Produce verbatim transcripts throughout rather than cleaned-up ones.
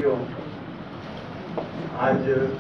साथियों, आज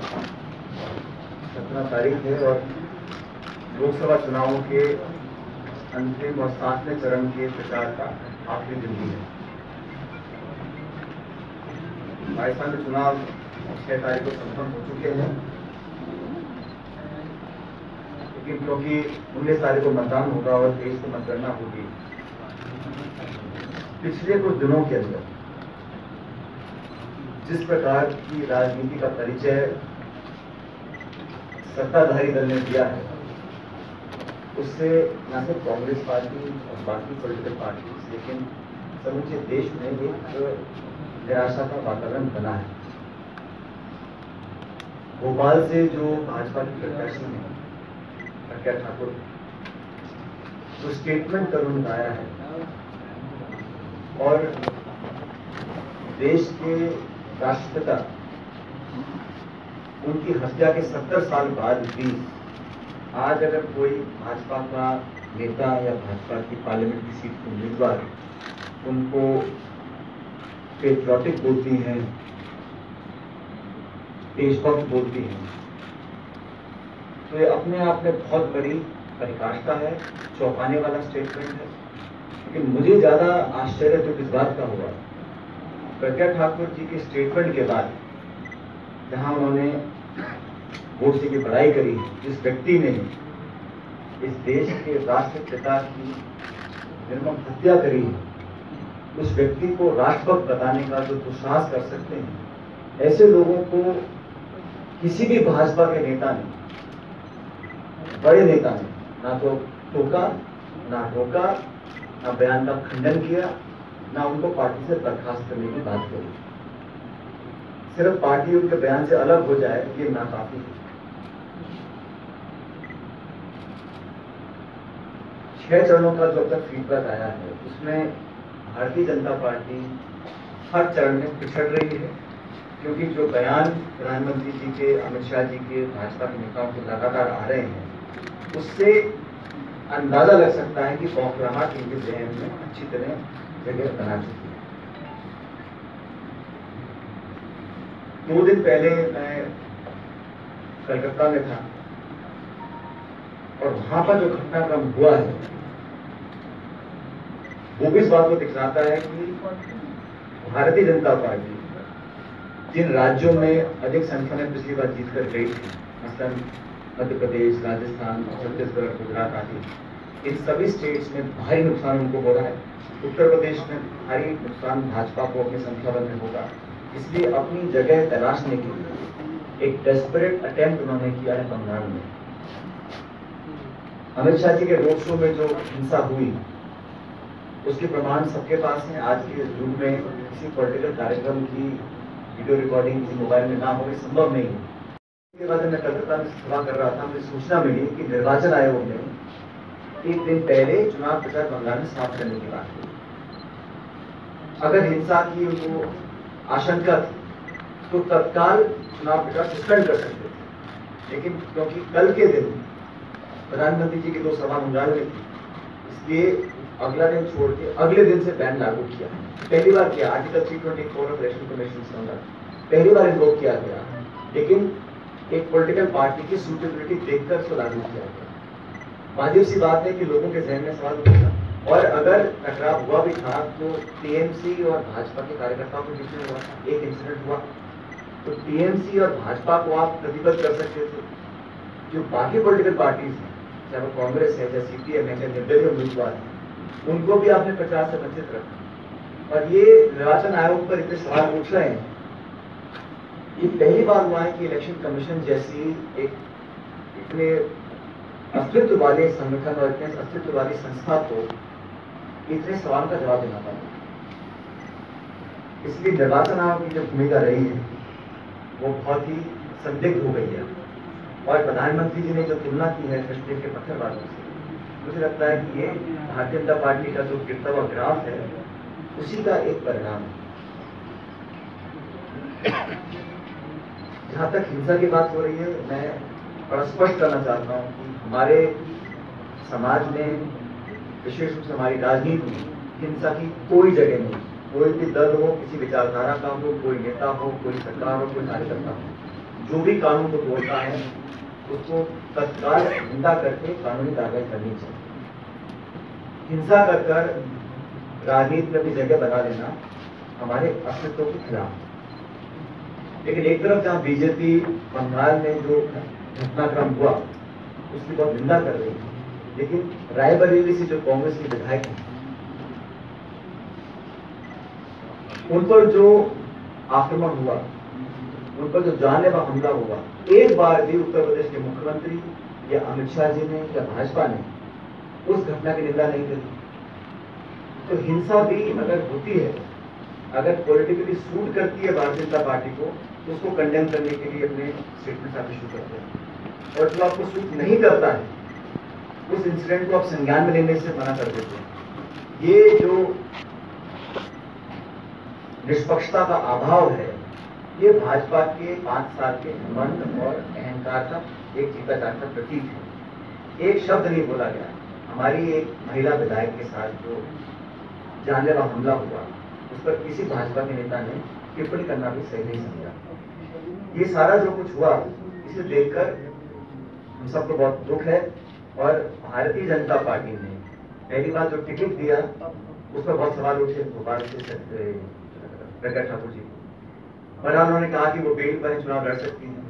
सत्रह तारीख है और लोकसभा चुनावों के अंतिम और सातवें चरण के प्रचार का आखिरी दिन भी है। राजस्थान में चुनाव छह तारीख को संपन्न हो चुके हैं, लेकिन क्योंकि उन्नीस तारीख को मतदान होगा और तेईस को मतगणना होगी, पिछले कुछ दिनों के अंदर जिस प्रकार की राजनीति का परिचय सत्ताधारी दल ने दिया है, उससे न सिर्फ कांग्रेस पार्टी और बाकी पॉलिटिकल पार्टी लेकिन समूचे देश में एक निराशा का वातावरण बना है। भोपाल से जो भाजपा की प्रत्याशी ने प्रज्ञा ठाकुर जो स्टेटमेंट कर उन्होंने आया है और देश के राष्ट्रपिता उनकी हत्या के सत्तर साल बाद भी आज अगर कोई भाजपा का नेता या भाजपा की पार्लियामेंट की सीट के उम्मीदवार उनको पेट्रियोटिक बोलती हैं, देशभक्त बोलती हैं, तो ये अपने आप में बहुत बड़ी पराकाष्ठा है, चौंकाने वाला स्टेटमेंट है। लेकिन मुझे ज्यादा आश्चर्य तो इस बात का हुआ प्रज्ञा ठाकुर जी के स्टेटमेंट के बाद, जहां उन्होंने वोट से की बड़ाई करी, जिस व्यक्ति ने इस देश के राष्ट्रपिता की निर्मम हत्या करी है, उस व्यक्ति को राष्ट्रभक्त बताने का जो दुस्साहस कर सकते हैं, ऐसे लोगों को किसी भी भाजपा के नेता ने, बड़े नेता ने ना तो टोका, ना रोका, ना बयान का खंडन किया, ना उनको पार्टी से बर्खास्त करने की बात करी। सिर्फ पार्टी उनके बयान से अलग हो जाए, ये नाकाफी है। छह चरणों का जो अब तक फीडबैक आया है, उसमें भारतीय जनता पार्टी हर चरण में पिछड़ रही है, क्योंकि जो बयान प्रधानमंत्री जी के, अमित शाह जी के, भाजपा के नेताओं के लगातार आ रहे हैं, उससे अंदाजा लग सकता है कि बौखलाहट इनके जहन में अच्छी तरह जगह बना चुकी है। दो दिन पहले मैं कलकत्ता में था और वहां पर जो घटनाक्रम हुआ है वो भी इस बात को दिखाता है कि भारतीय जनता पार्टी जिन राज्यों में अधिक संख्या में पिछली बार जीत कर गई थी, मसलन मध्य प्रदेश, राजस्थान, छत्तीसगढ़, गुजरात आदि, इन सभी स्टेट्स में भारी नुकसान उनको हो रहा है। उत्तर प्रदेश में भारी नुकसान भाजपा को अपनी संख्या बल में होगा, इसलिए अपनी जगह तलाशने के लिए एक डेस्परेट अटेम्प्ट उन्होंने किया है बंगाल में। अमित शाह जी के रोड शो में जो हिंसा हुई, उसके प्रमाण सबके पास हैं। आज के युग में किसी पॉलिटिकल कार्यक्रम की वीडियो रिकॉर्डिंग किसी मोबाइल में ना हो, संभव नहीं है। इसके बाद मैं कलकत्ता में सभा कर रहा था, मुझे सूचना मिली कि निर्वाचन आयोग ने एक दिन पहले चुनाव प्रचार बंगाल में समाप्त करने की बात की। अगर हिंसा की उनको आशंका थी तो तत्काल चुनाव प्रचार सस्पेंड कर सकते थे, लेकिन क्योंकि कल के दिन प्रधानमंत्री जी की दो सभा बंगाल में थी, इसलिए अगला दिन छोड़ के अगले दिन से बैन लागू किया। पहली बार किया, आर्टिकल तीन सौ चौबीस ऑफ इलेक्शन कमीशन के अंदर पहली बार इन्वोक किया गया, लेकिन एक पॉलिटिकल पार्टी की सूटेबिलिटी देखकर उसको लागू किया गया। वाजिब सी बात है कि लोगों के जहन में सवाल उठेगा, और अगर टकराव हुआ भी था तो टीएमसी और भाजपा के कार्यकर्ताओं के बीच में हुआ, एक इंसिडेंट हुआ, तो टीएमसी और भाजपा को आप प्रतिबद्ध कर सकते थे। जो बाकी पॉलिटिकल पार्टीज हैं, चाहे वो कांग्रेस है, चाहे सीपीएम है, चाहे निर्दलीय उम्मीदवार है, उनको भी आपने प्रचार से वंचित रखा। और ये निर्वाचन आयोग पर इतने सवाल उठ रहे हैं, ये पहली बार हुआ है कि इलेक्शन कमीशन जैसी एक इतने अस्तित्व वाले संगठन और इतने अस्तित्व वाली संस्था को इतने सवाल का जवाब देना पड़ा। इसलिए निर्वाचन आयोग की जो भूमिका रही है वो बहुत ही संदिग्ध हो गई है, और प्रधानमंत्री जी ने जो तुलना की है कश्मीर के पत्थरबाजों से, मुझे लगता है कि ये भारतीय जनता पार्टी का जो गिरता हुआ ग्राफ है उसी का एक परिणाम है। जहां तक हिंसा की बात हो रही है, मैं बड़ा स्पष्ट करना चाहता हूं कि हमारे समाज में, विशेष रूप से हमारी राजनीति में हिंसा की कोई जगह नहीं। कोई भी दल हो, किसी विचारधारा का हो, कोई नेता हो, कोई सरकार हो, कोई कार्यकर्ता हो, जो भी कानून को तोड़ता है उसको तत्काल निंदा करके कानूनी कार्रवाई करनी चाहिए। हिंसा कर कर राजनीति में भी जगह बना लेना हमारे अस्तित्व के खिलाफ है। लेकिन एक तरफ जहां बीजेपी बंगाल में जो घटनाक्रम हुआ उसकी बहुत निंदा कर रही है, लेकिन रायबरेली से जो कांग्रेस के विधायक हैं उन पर जो आक्रमण हुआ, उन पर जो जानलेवा हमला हुआ, एक बार भी उत्तर प्रदेश के मुख्यमंत्री या अमित शाह जी ने या भाजपा ने उस घटना की निंदा नहीं करी। तो हिंसा भी अगर होती है, अगर पॉलिटिकली सूट करती है भारतीय जनता पार्टी को, तो उसको कंडेम करने के लिए अपने स्टेटमेंट आप इशू करते हैं, और जो आपको सूट नहीं करता है उस इंसिडेंट को आप संज्ञान में लेने से मना कर देते हैं। ये जो निष्पक्षता का अभाव है, ये भाजपा के पांच साल के घमंड और अहंकार का एक जीता जागता प्रतीक है। एक शब्द नहीं बोला गया। हमारी एक महिला विधायक के साथ जो जानलेवा हमला हुआ, उस पर किसी भाजपा के नेता ने टिप्पणी करना भी सही नहीं समझा। ये सारा जो कुछ हुआ, इसे देखकर हम सबको बहुत दुख है। और भारतीय जनता पार्टी ने पहली बार जो टिकट दिया उस पर बहुत सवाल उठे भोपाल से प्रज्ञा ठाकुर जी, और उन्होंने कहा कि वो बेल पर चुनाव लड़ सकती हैं।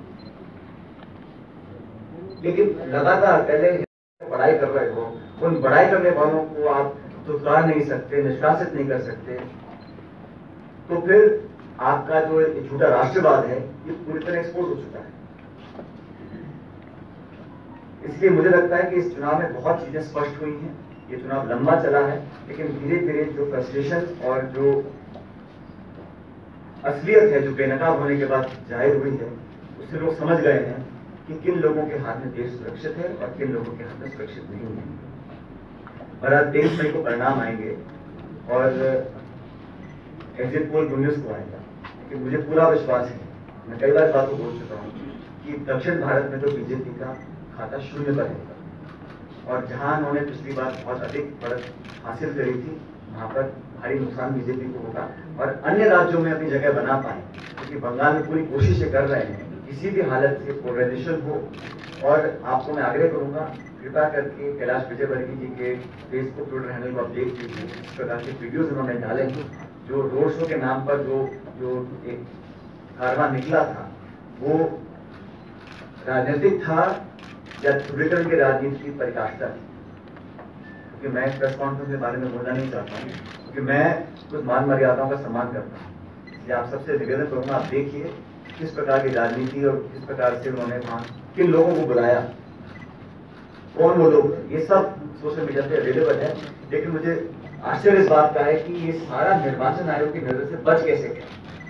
लेकिन लगातार पहले पढ़ाई कर रहे हो, उन पढ़ाई करने वालों को आप दुत्कार नहीं सकते, निष्कासित नहीं कर सकते, तो फिर आपका जो झूठा राष्ट्रवाद है ये पूरी तरह एक्सपोज हो चुका है। इसलिए मुझे लगता है कि इस चुनाव में बहुत चीजें स्पष्ट हुई हैं। ये चुनाव लंबा चला है, लेकिन धीरे धीरे जो फ्रस्ट्रेशन और जो असलियत है, जो बेनकाब होने के बाद जाहिर हुई है, उससे लोग समझ गए हैं कि किन लोगों के हाथ में देश सुरक्षित है और किन लोगों के हाथ में सुरक्षित नहीं है। और आज तेईस मई को परिणाम आएंगे और एग्जिट पोल गुड न्यूज को आएगा, कि मुझे पूरा विश्वास है, मैं कई बार बात को बोल चुका हूँ कि दक्षिण भारत में तो बीजेपी का खाता शून्य पर है, और जहां उन्होंने पिछली बार बहुत अधिक बढ़त हासिल करी थी, वहां पर भारी नुकसान बीजेपी को होगा। और अन्य राज्यों में अपनी जगह बना पाए, क्योंकि बंगाल में पूरी कोशिश कर रहे हैं किसी भी हालत से पोलराइजेशन हो। और आपको मैं आग्रह करूंगा, कृपा करके कैलाश विजयवर्गीय जी के फेसबुक ट्विटर हैंडल को आप देख लीजिए, इस प्रकार के वीडियोज उन्होंने डाले, जो रोड शो के नाम पर जो जो एक कारवां निकला था, वो राजनीतिक था या ध्रुवीकरण की राजनीति की परिकाष्ठा थी। क्योंकि मैं प्रेस कॉन्फ्रेंस के बारे में बोलना नहीं चाहता हूँ, क्योंकि मैं कुछ मान मर्यादाओं का सम्मान करता हूँ। इसलिए आप सबसे निवेदन करूंगा, आप देखिए किस प्रकार की राजनीति और किस प्रकार से उन्होंने वहां किन लोगों को बुलाया, कौन वो लोग, ये सब सोशल मीडिया पे अवेलेबल है। लेकिन मुझे आश्चर्य इस बात का है कि ये सारा निर्वाचन आयोग की नजर से बच कैसे गया।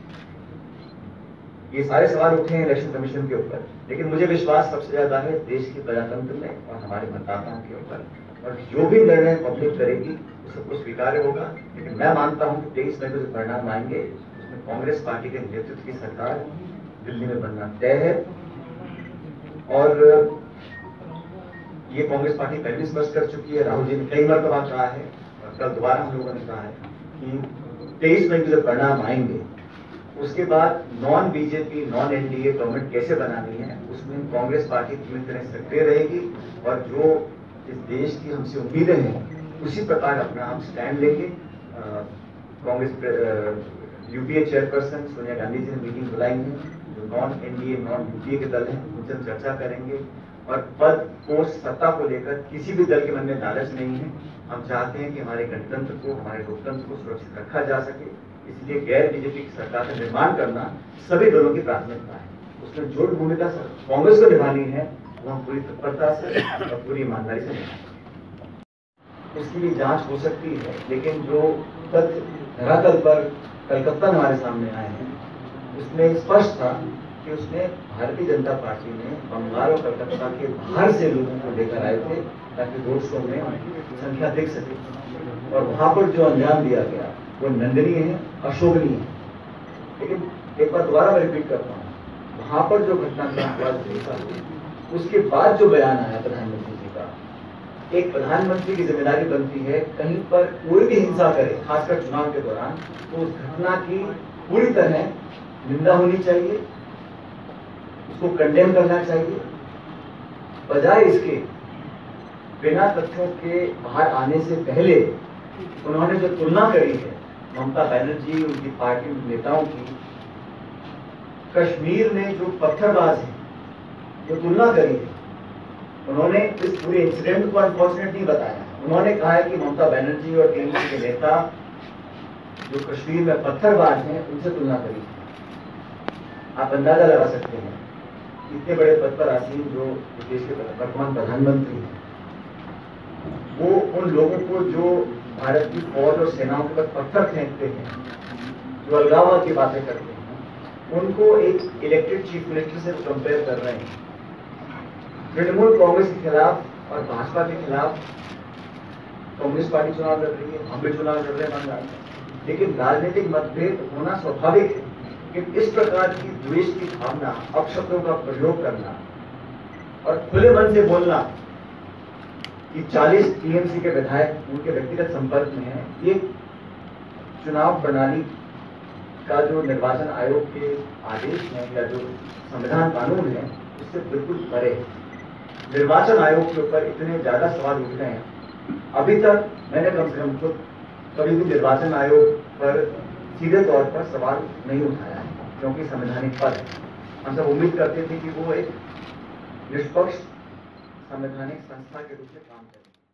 ये सारे सवाल उठे हैं इलेक्शन कमीशन के ऊपर, लेकिन मुझे विश्वास सबसे ज्यादा है देश के प्रजातंत्र में और हमारे मतदाताओं के ऊपर, और जो भी निर्णय पब्लिक करेगी उसे कुछ स्वीकार्य होगा। लेकिन मैं मानता हूं कि तेईस मई को जो परिणाम आएंगे उसमें कांग्रेस पार्टी के नेतृत्व की सरकार दिल्ली में बनना तय है। और ये कांग्रेस पार्टी पहले स्पष्ट कर चुकी है, राहुल जी ने कई मरतबा कहा है और कल दोबारा हम लोगों ने कहा है कि तेईस मई को जो परिणाम आएंगे उसके बाद non BJP non NDA government कैसे बनानी है, उसमें कांग्रेस पार्टी पूरी तरह सक्रिय रहेगी। और जो इस देश की हमसे उम्मीदें हैं उसी प्रकार अपना हम स्टैंड लेंगे। कांग्रेस यूपीए चेयरपर्सन सोनिया गांधी जी ने मीटिंग बुलाई है, जो नॉन एनडीए नॉन यूपीए के दल हैं उनसे हम चर्चा करेंगे। और पद पोस्ट सत्ता को लेकर किसी भी दल के मन में लालच नहीं है। हम चाहते हैं कि हमारे गणतंत्र को, हमारे लोकतंत्र को सुरक्षित रखा जा सके। इसलिए गैर बीजेपी की सरकार का निर्माण करना सभी दलों की प्राथमिकता है। उसमें जो भूमिका कांग्रेस को निभानी है वो हम पूरी तत्परता से और पूरी ईमानदारी से निभाएंगे। इसके लिए जांच हो सकती है, लेकिन जो तथ्य धरातल पर कलकत्ता में हमारे सामने आए हैं उसमें स्पष्ट था कि उसमें भारतीय जनता पार्टी ने बंगाल और कलकत्ता के बाहर से लोगों को लेकर आए थे ताकि रोड शो में संख्या दिख सके, और वहां पर जो अंजाम दिया गया वो निंदनीय है, अशोभनीय है। लेकिन एक बार दोबारा मैं रिपीट करता हूँ, वहां पर जो घटनाक्रम हुआ, उसके बाद जो बयान आया प्रधानमंत्री जी का, एक प्रधानमंत्री की जिम्मेदारी बनती है कहीं पर कोई भी हिंसा करे, खासकर चुनाव के दौरान, तो उस घटना की पूरी तरह निंदा होनी चाहिए, उसको कंडेम करना चाहिए। बजाय इसके बिना तथ्यों के बाहर आने से पहले उन्होंने जो तुलना करी है ममता बनर्जी उनकी पार्टी नेताओं की कश्मीर में जो पत्थरबाज है, जो तुलना करी है, उन्होंने इस पूरे इंसिडेंट को अनफॉर्चुनेट नहीं बताया। उन्होंने कहा है कि ममता बनर्जी और टीएमसी के नेता जो कश्मीर में पत्थरबाज हैं उनसे तुलना करी है। आप अंदाजा लगा सकते हैं इतने बड़े पद पर आसीन जो देश के वर्तमान प्रधानमंत्री हैं, वो उन लोगों को जो भारत की फौज और सेनाओं के ऊपर पत्थर फेंकते हैं, जो अलगाववाद की बातें करते हैं, उनको एक इलेक्टेड चीफ मिनिस्टर से कंपेयर कर रहे हैं। तृणमूल कांग्रेस के खिलाफ और भाजपा के खिलाफ कांग्रेस पार्टी चुनाव लड़ रही है, हम भी चुनाव लड़ रहे हैं बंगाल में, लेकिन राजनीतिक मतभेद होना स्वाभाविक है। कि इस प्रकार की द्वेष की भावना, अपशब्दों का प्रयोग करना और खुले मन से बोलना कि चालीस टीएमसी के विधायक उनके व्यक्तिगत संपर्क में हैं, ये चुनाव प्रणाली का जो निर्वाचन आयोग के आदेश हैं या जो संविधान कानून है उससे बिल्कुल परे है। निर्वाचन आयोग के ऊपर इतने ज्यादा सवाल उठ रहे हैं, अभी तक मैंने कम से कम खुद कभी भी निर्वाचन आयोग पर सीधे तौर पर सवाल नहीं उठाया है, क्योंकि संवैधानिक पद है। हम सब उम्मीद करते थे कि वो एक निष्पक्ष संवैधानिक संस्था के रूप में काम करें।